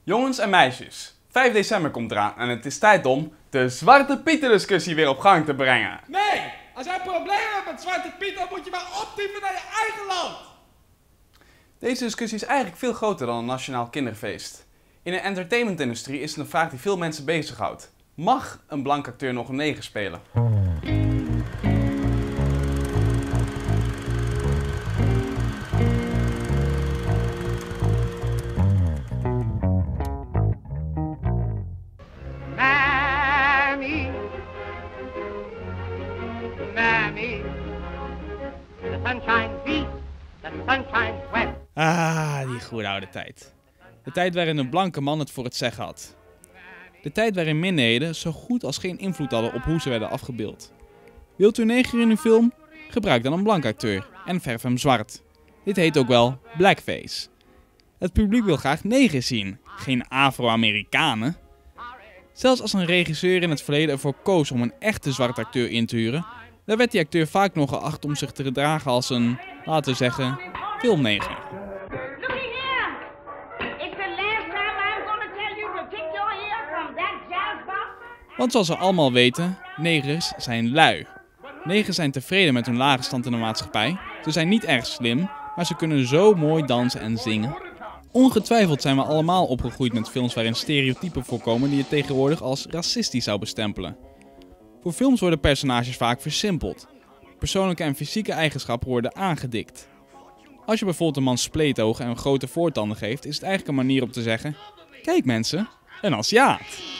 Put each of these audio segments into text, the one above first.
Jongens en meisjes, 5 december komt eraan en het is tijd om de Zwarte Pieten discussie weer op gang te brengen. Nee, als jij problemen hebt met Zwarte Piet, dan moet je maar optypen naar je eigen land. Deze discussie is eigenlijk veel groter dan een nationaal kinderfeest. In de entertainmentindustrie is het een vraag die veel mensen bezighoudt. Mag een blanke acteur nog een neger spelen? Mammy, the sunshine beats, the sunshine wet. Ah, die goede oude tijd. De tijd waarin een blanke man het voor het zeggen had. De tijd waarin minderheden zo goed als geen invloed hadden op hoe ze werden afgebeeld. Wilt u een neger in uw film? Gebruik dan een blanke acteur en verf hem zwart. Dit heet ook wel blackface. Het publiek wil graag negers zien, geen Afro-Amerikanen. Zelfs als een regisseur in het verleden ervoor koos om een echte zwarte acteur in te huren, dan werd die acteur vaak nog geacht om zich te gedragen als een, laten we zeggen, filmneger. Looky here. It's the last time I'm gonna tell you to take your ear from that jazzbox. Want zoals we allemaal weten, negers zijn lui. Negers zijn tevreden met hun lage stand in de maatschappij. Ze zijn niet erg slim, maar ze kunnen zo mooi dansen en zingen. Ongetwijfeld zijn we allemaal opgegroeid met films waarin stereotypen voorkomen die je tegenwoordig als racistisch zou bestempelen. Voor films worden personages vaak versimpeld. Persoonlijke en fysieke eigenschappen worden aangedikt. Als je bijvoorbeeld een man spleetogen en grote voortanden geeft, is het eigenlijk een manier om te zeggen: kijk mensen, een Aziat.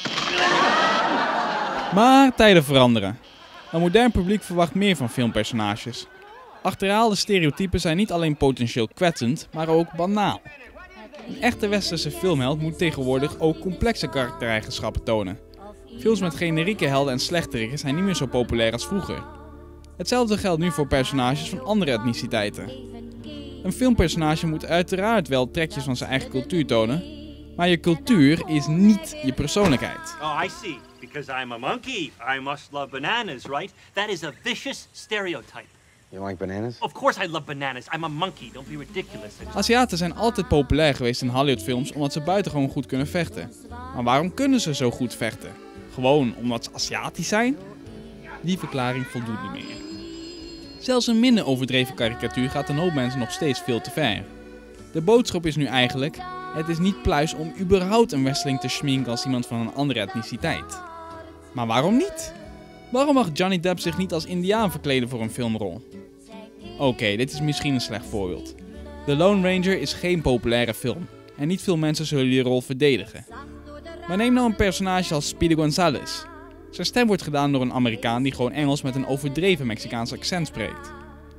Maar tijden veranderen. Een modern publiek verwacht meer van filmpersonages. Achterhaalde stereotypen zijn niet alleen potentieel kwetsend, maar ook banaal. Een echte westerse filmheld moet tegenwoordig ook complexe karaktereigenschappen tonen. Films met generieke helden en slechteriken zijn niet meer zo populair als vroeger. Hetzelfde geldt nu voor personages van andere etniciteiten. Een filmpersonage moet uiteraard wel trekjes van zijn eigen cultuur tonen, maar je cultuur is niet je persoonlijkheid. Oh, I see. Because I'm a monkey, I must love bananas, right? That is a vicious stereotype. You like bananas? Of course I love bananas. I'm a monkey. Don't be ridiculous. Aziaten zijn altijd populair geweest in Hollywoodfilms omdat ze buitengewoon goed kunnen vechten. Maar waarom kunnen ze zo goed vechten? Gewoon omdat ze Aziatisch zijn? Die verklaring voldoet niet meer. Zelfs een minder overdreven karikatuur gaat een hoop mensen nog steeds veel te ver. De boodschap is nu eigenlijk: het is niet pluis om überhaupt een westerling te schminken als iemand van een andere etniciteit. Maar waarom niet? Waarom mag Johnny Depp zich niet als Indiaan verkleden voor een filmrol? Oké, dit is misschien een slecht voorbeeld. The Lone Ranger is geen populaire film en niet veel mensen zullen die rol verdedigen. Maar neem nou een personage als Speedy Gonzales. Zijn stem wordt gedaan door een Amerikaan die gewoon Engels met een overdreven Mexicaans accent spreekt.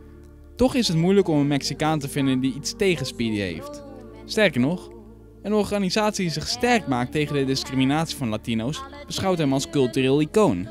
Toch is het moeilijk om een Mexicaan te vinden die iets tegen Speedy heeft. Sterker nog, een organisatie die zich sterk maakt tegen de discriminatie van Latino's beschouwt hem als cultureel icoon.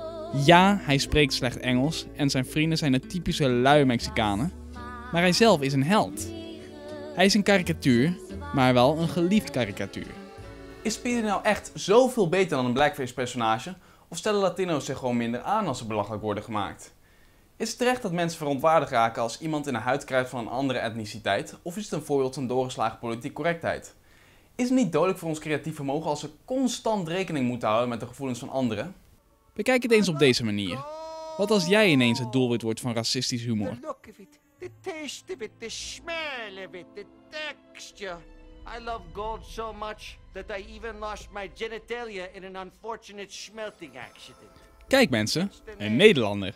Ja, hij spreekt slecht Engels en zijn vrienden zijn de typische lui Mexicanen, maar hij zelf is een held. Hij is een karikatuur, maar wel een geliefd karikatuur. Is Speedy nou echt zoveel beter dan een blackface personage? Of stellen Latino's zich gewoon minder aan als ze belachelijk worden gemaakt? Is het terecht dat mensen verontwaardigd raken als iemand in de huid kruipt van een andere etniciteit? Of is het een voorbeeld van doorgeslagen politieke correctheid? Is het niet dodelijk voor ons creatief vermogen als we constant rekening moeten houden met de gevoelens van anderen? Bekijk het eens op deze manier. Wat als jij ineens het doelwit wordt van racistisch humor? The look of it, the taste of it, the smell of it, the texture. I love gold so much that I even lost my genitalia in an unfortunate smelting accident. Kijk mensen, een Nederlander.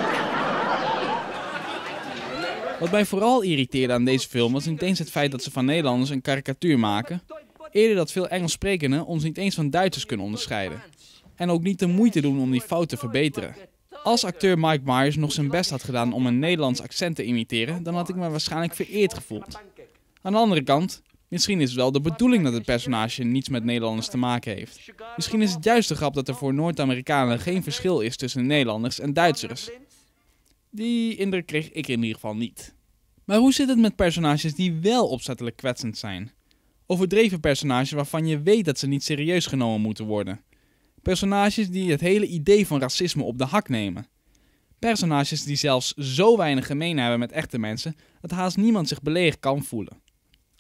Wat mij vooral irriteerde aan deze film was niet eens het feit dat ze van Nederlanders een karikatuur maken. Eerder dat veel Engels sprekenden ons niet eens van Duitsers kunnen onderscheiden. En ook niet de moeite doen om die fout te verbeteren. Als acteur Mike Myers nog zijn best had gedaan om een Nederlands accent te imiteren, dan had ik me waarschijnlijk vereerd gevoeld. Aan de andere kant, misschien is het wel de bedoeling dat het personage niets met Nederlanders te maken heeft. Misschien is het juist de grap dat er voor Noord-Amerikanen geen verschil is tussen Nederlanders en Duitsers. Die indruk kreeg ik in ieder geval niet. Maar hoe zit het met personages die wel opzettelijk kwetsend zijn? Overdreven personages waarvan je weet dat ze niet serieus genomen moeten worden. Personages die het hele idee van racisme op de hak nemen. Personages die zelfs zo weinig gemeen hebben met echte mensen dat haast niemand zich beledigd kan voelen.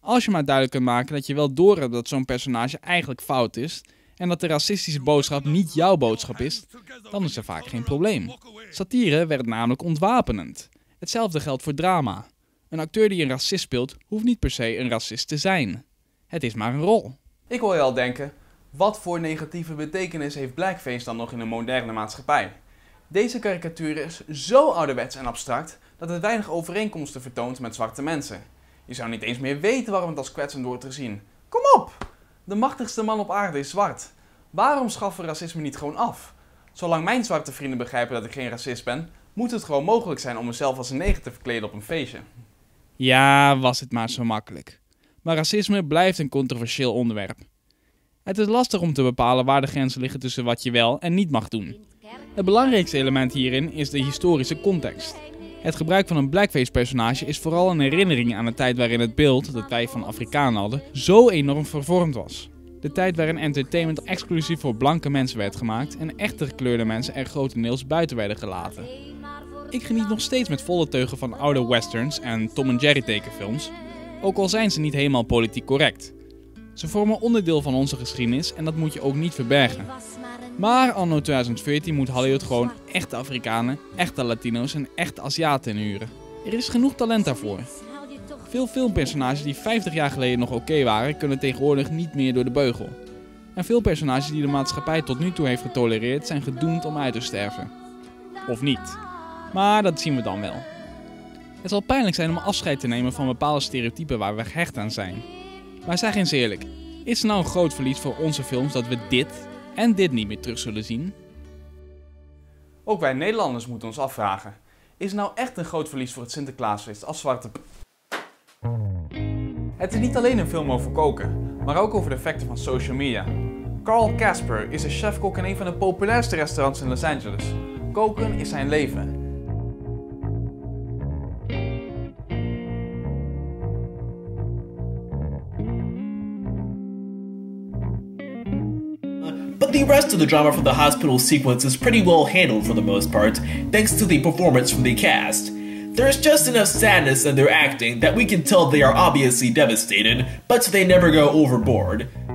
Als je maar duidelijk kunt maken dat je wel doorhebt dat zo'n personage eigenlijk fout is en dat de racistische boodschap niet jouw boodschap is, dan is er vaak geen probleem. Satire werkt namelijk ontwapenend. Hetzelfde geldt voor drama. Een acteur die een racist speelt, hoeft niet per se een racist te zijn. Het is maar een rol. Ik hoor je al denken, wat voor negatieve betekenis heeft blackface dan nog in een moderne maatschappij? Deze karikatuur is zo ouderwets en abstract dat het weinig overeenkomsten vertoont met zwarte mensen. Je zou niet eens meer weten waarom het als kwetsend wordt gezien. Kom op! De machtigste man op aarde is zwart. Waarom schaffen we racisme niet gewoon af? Zolang mijn zwarte vrienden begrijpen dat ik geen racist ben, moet het gewoon mogelijk zijn om mezelf als een neger te verkleden op een feestje. Ja, was het maar zo makkelijk. Maar racisme blijft een controversieel onderwerp. Het is lastig om te bepalen waar de grenzen liggen tussen wat je wel en niet mag doen. Het belangrijkste element hierin is de historische context. Het gebruik van een blackface-personage is vooral een herinnering aan de tijd waarin het beeld dat wij van Afrikanen hadden zo enorm vervormd was. De tijd waarin entertainment exclusief voor blanke mensen werd gemaakt en echte gekleurde mensen er grotendeels buiten werden gelaten. Ik geniet nog steeds met volle teugen van oude westerns en Tom en Jerry tekenfilms, ook al zijn ze niet helemaal politiek correct. Ze vormen onderdeel van onze geschiedenis en dat moet je ook niet verbergen. Maar anno 2014 moet Hollywood gewoon echte Afrikanen, echte Latino's en echte Aziaten inhuren. Er is genoeg talent daarvoor. Veel filmpersonages die 50 jaar geleden nog oké waren, kunnen tegenwoordig niet meer door de beugel. En veel personages die de maatschappij tot nu toe heeft getolereerd, zijn gedoemd om uit te sterven. Of niet. Maar dat zien we dan wel. Het zal pijnlijk zijn om afscheid te nemen van bepaalde stereotypen waar we gehecht aan zijn. Maar zeg eens eerlijk, is het nou een groot verlies voor onze films dat we dit en dit niet meer terug zullen zien? Ook wij Nederlanders moeten ons afvragen, is het nou echt een groot verlies voor het Sinterklaasfeest als zwarte Het is niet alleen een film over koken, maar ook over de effecten van social media. Carl Casper is een chefkok in een van de populairste restaurants in Los Angeles. Koken is zijn leven. But the rest of the drama from the hospital sequence is pretty well handled for the most part, thanks to the performance from the cast. There's just enough sadness in their acting that we can tell they are obviously devastated, but they never go overboard.